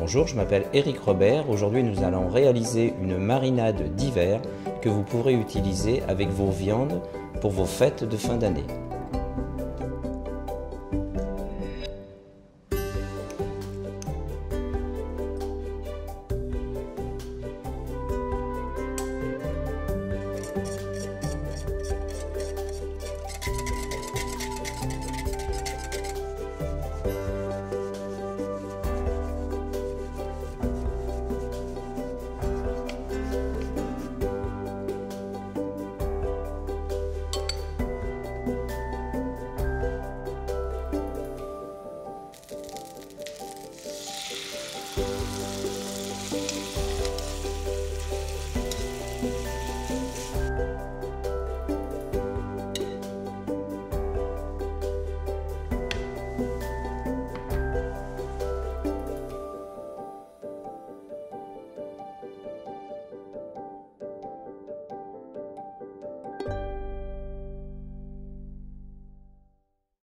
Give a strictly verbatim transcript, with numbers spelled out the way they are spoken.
Bonjour, je m'appelle Éric Robert. Aujourd'hui, nous allons réaliser une marinade d'hiver que vous pourrez utiliser avec vos viandes pour vos fêtes de fin d'année.